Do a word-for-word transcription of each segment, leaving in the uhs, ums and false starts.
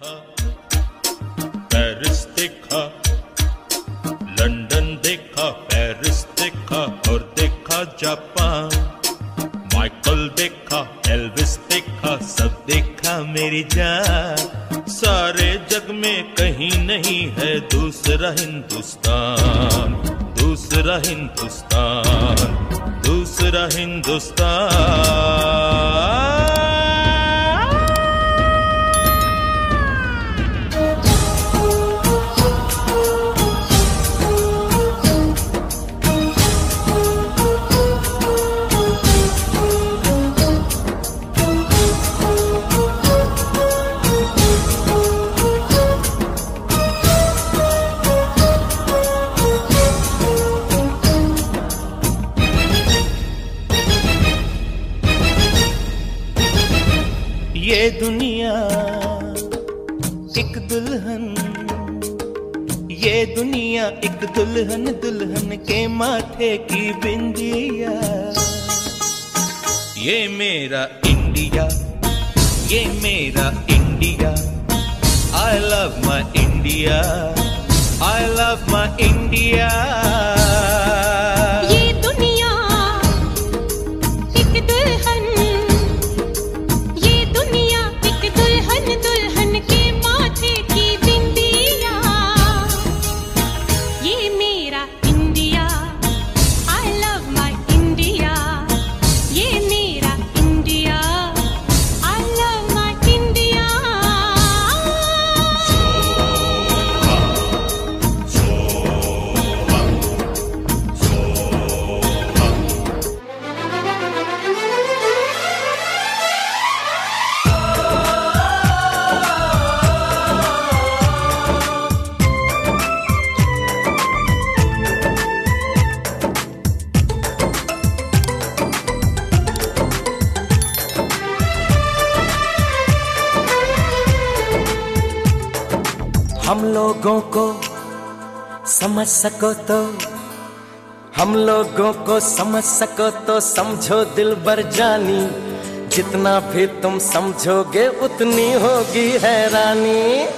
देखा, पेरिस देखा, लंदन देखा, पेरिस देखा और देखा जापान। माइकल देखा, एल्विस देखा, सब देखा मेरी जान। सारे जग में कहीं नहीं है दूसरा हिंदुस्तान, दूसरा हिंदुस्तान, दूसरा हिंदुस्तान। ये दुनिया एक दुल्हन, ये दुनिया एक दुल्हन, दुल्हन के माथे की बिंदिया। ये मेरा इंडिया, ये मेरा India. I love my India, I love my India। ये दुनिया एक दुल्हन, दुल्हन के माथे की बिंदिया। ये मेरा India, I love my India। ये मेरा India, I love my India। हम लोगों को समझ सको तो, हम लोगों को समझ सको तो समझो दिलबर जानी। जितना भी तुम समझोगे उतनी होगी हैरानी।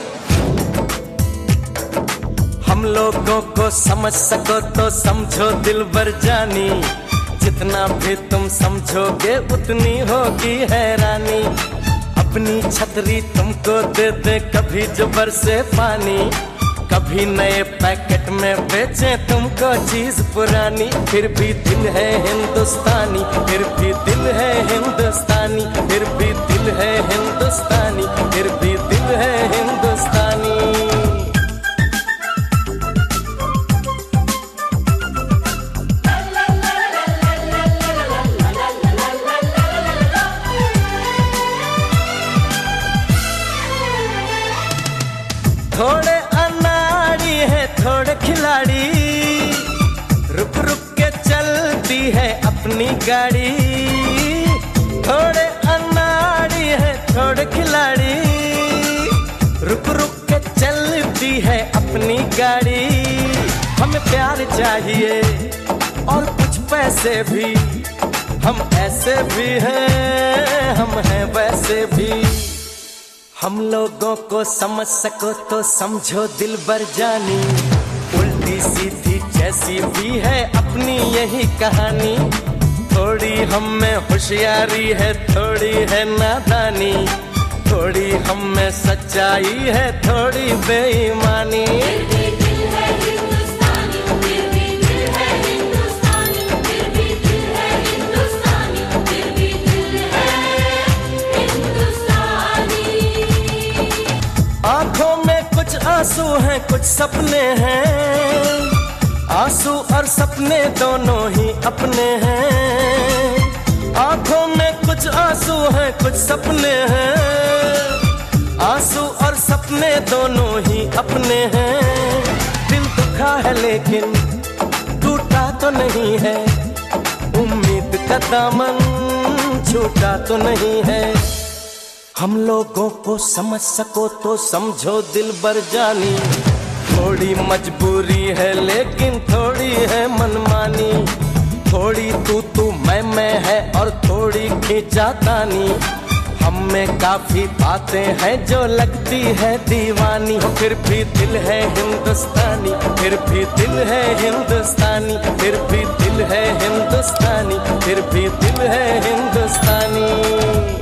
हम लोगों को समझ सको तो समझो दिलबर जानी। जितना भी तुम समझोगे उतनी होगी हैरानी। अपनी छतरी तुमको दे दे कभी जो बरसे पानी, कभी नए पैकेट में बेचे तुमको चीज पुरानी। फिर भी दिल है हिंदुस्तानी, फिर भी दिल है हिंदुस्तानी, फिर भी दिल है हिंदुस्तानी, फिर भी दिल है हिंदुस्तानी। थोड़े अनाड़ी है थोड़े खिलाड़ी, रुक रुक के चलती है अपनी गाड़ी। थोड़े अनाड़ी है थोड़े खिलाड़ी, रुक रुक के चलती है अपनी गाड़ी। हमें प्यार चाहिए और कुछ पैसे भी, हम ऐसे भी हैं, हम हैं वैसे भी। हम लोगों को समझ सको तो समझो दिलबर जानी। उल्टी सीधी जैसी भी है अपनी यही कहानी। थोड़ी हम में होशियारी है, थोड़ी है नादानी। थोड़ी हम में सच्चाई है, थोड़ी बेईमानी। आंखों में कुछ आंसू हैं कुछ सपने हैं, आंसू और सपने दोनों ही अपने हैं। आंखों में कुछ आंसू हैं कुछ सपने हैं, आंसू और सपने दोनों ही अपने हैं। दिल दुखा है लेकिन टूटा तो नहीं है, उम्मीद का दामन छूटा तो नहीं है। हम लोगों को समझ सको तो समझो दिलबर जानी। थोड़ी मजबूरी है लेकिन थोड़ी है मनमानी। थोड़ी तू तू मैं मैं है और थोड़ी खींचातानी। हम में काफी बातें हैं जो लगती है दीवानी, फिर भी दिल है हिंदुस्तानी, फिर भी दिल है हिंदुस्तानी, फिर भी दिल है हिंदुस्तानी, फिर भी दिल है हिंदुस्तानी।